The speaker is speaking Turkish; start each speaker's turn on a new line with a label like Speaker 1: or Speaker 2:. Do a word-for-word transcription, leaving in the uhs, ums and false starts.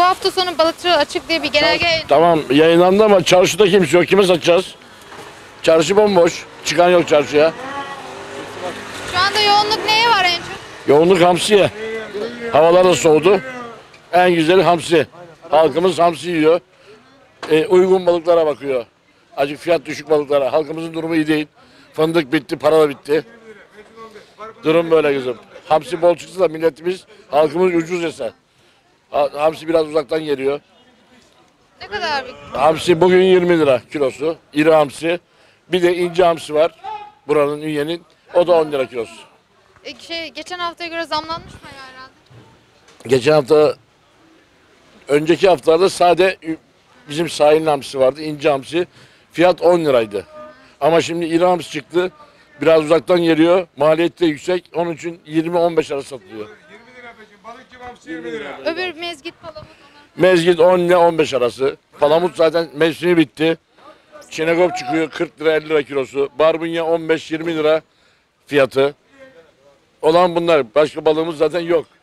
Speaker 1: hafta sonu balıkçı açık diye bir genelge...
Speaker 2: Tamam yayınlandı ama çarşıda kimse yok. Kime satacağız? Çarşı bomboş. Çıkan yok çarşıya.
Speaker 1: Şu anda yoğunluk neye var en çok?
Speaker 2: Yoğunluk hamsiye. Havalar da soğudu. En güzeli hamsi. Halkımız hamsi yiyor. E, uygun balıklara bakıyor. Acık fiyat düşük balıklara. Halkımızın durumu iyi değil. Fındık bitti, para da bitti. Durum böyle kızım. Hamsi bol çıksa da milletimiz, halkımız ucuz yese. Ha- Hamsi biraz uzaktan geliyor.
Speaker 1: Ne kadar bir...
Speaker 2: Hamsi bugün yirmi lira kilosu. İri hamsi. Bir de ince hamsi var. Buranın, Ünye'nin. O da on lira kilosu.
Speaker 1: E, şey, geçen haftaya göre zamlanmış mı herhalde?
Speaker 2: Geçen hafta, önceki haftalarda sade bizim sahil hamsi vardı. İnce hamsi. Fiyat on liraydı. Ama şimdi iri hamsi çıktı. Biraz uzaktan geliyor. Maliyeti de yüksek. Onun için yirmi on beş arası satılıyor.
Speaker 3: yirmi lira peki. Balıkçı hamsi yirmi lira.
Speaker 1: Öbür mezgit palamut onlar.
Speaker 2: Mezgit on ile on beş arası. Palamut zaten mevsimi bitti. Çinekop çıkıyor kırk lira elli lira kilosu. Barbunya on beş yirmi lira fiyatı. Olan bunlar. Başka balığımız zaten yok.